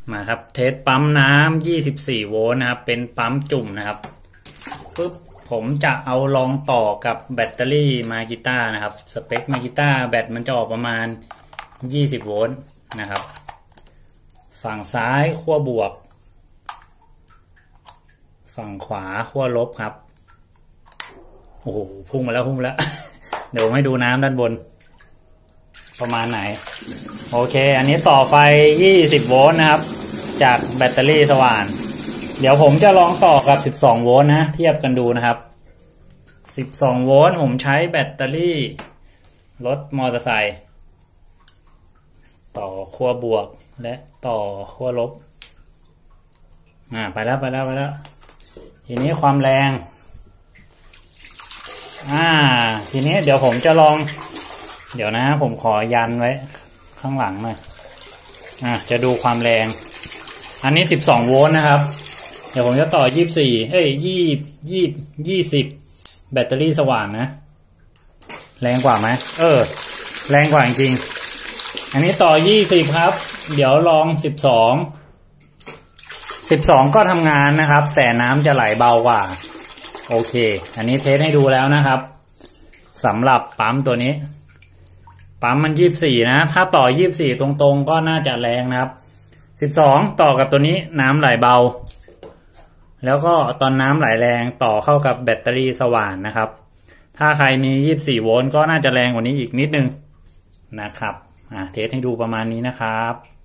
มาครับเทสปั๊มน้ำ24โวลต์นะครับเป็นปั๊มจุ่มนะครับปุ๊บผมจะเอาลองต่อกับแบตเตอรี่มากิต้านะครับสเปคมากิต้าแบตมันจะออกประมาณ20โวลต์นะครับฝั่งซ้ายขั้วบวกฝั่งขวาขั้วลบครับโอ้โหพุ่งมาแล้ว เดี๋ยวผมให้ดูน้ำด้านบนประมาณไหนโอเคอันนี้ต่อไฟ20โวลต์นะครับจากแบตเตอรี่สว่านเดี๋ยวผมจะลองต่อกับ12โวลต์นะเทียบกันดูนะครับ12โวลต์ผมใช้แบตเตอรี่รถมอเตอร์ไซค์ต่อขั้วบวกและต่อขั้วลบไปแล้วทีนี้ความแรงทีนี้เดี๋ยวผมจะลองเดี๋ยวนะผมขอยันไว้ข้างหลังหน่อยจะดูความแรงอันนี้12โวลต์นะครับเดี๋ยวผมจะต่อ20แบตเตอรี่สว่านนะแรงกว่าไหมแรงกว่าจริงอันนี้ต่อ20ครับเดี๋ยวลอง12ก็ทำงานนะครับแต่น้ำจะไหลเบากว่าโอเคอันนี้เทสให้ดูแล้วนะครับสำหรับปั๊มตัวนี้ปั๊มมัน24นะถ้าต่อ24ตรงๆก็น่าจะแรงนะครับ12ต่อกับตัวนี้น้ำไหลเบาแล้วก็ตอนน้ำไหลแรงต่อเข้ากับแบตเตอรี่สว่านนะครับถ้าใครมี24โวลต์ก็น่าจะแรงกว่านี้อีกนิดนึงนะครับเทสให้ดูประมาณนี้นะครับ